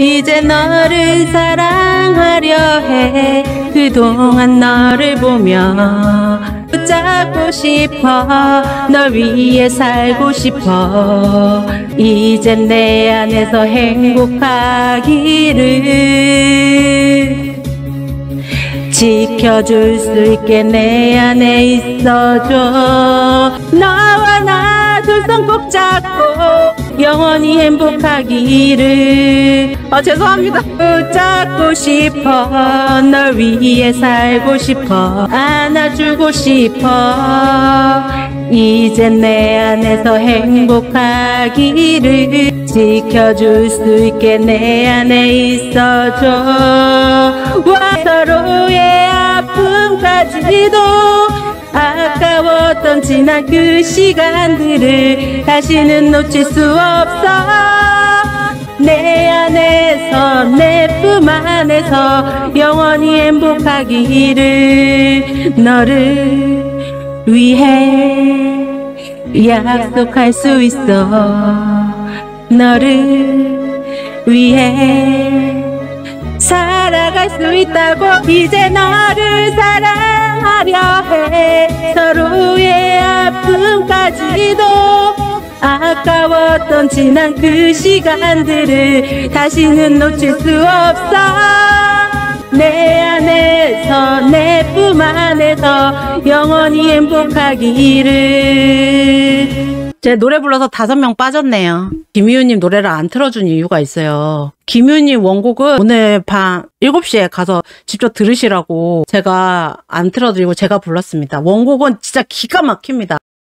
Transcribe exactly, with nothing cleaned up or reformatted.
이제 너를 사랑하려 해. 그동안 너를 보며 붙잡고 싶어. 널 위해 살고 싶어. 이젠 내 안에서 행복하기를 지켜줄 수 있게 내 안에 있어줘. 너와 나 두 손 꼭 잡고 영원히 행복하기를. 아 죄송합니다. 붙잡고 싶어. 널 위해 살고 싶어. 안아주고 싶어. 이젠 내 안에서 행복하기를 지켜줄 수 있게 내 안에 있어줘. 와 서로의 아픔까지도 아까웠던 지난 그 시간들을 다시는 놓칠 수 없어. 내 안에서 내 품 안에서 영원히 행복하기를 너를 위해 약속할 수 있어. 너를 위해 살아갈 수 있다고. 이제 너를 사랑하려 해. 서로의 아픔까지도 아까웠던 지난 그 시간들을 다시는 놓칠 수 없어. 내 안에서 내 품 안에서 영원히 행복하기를. 제가 노래 불러서 다섯 명 빠졌네요. 김희우님 노래를 안 틀어준 이유가 있어요. 김희우님 원곡은 오늘 밤 일곱 시에 가서 직접 들으시라고 제가 안 틀어드리고 제가 불렀습니다. 원곡은 진짜 기가 막힙니다.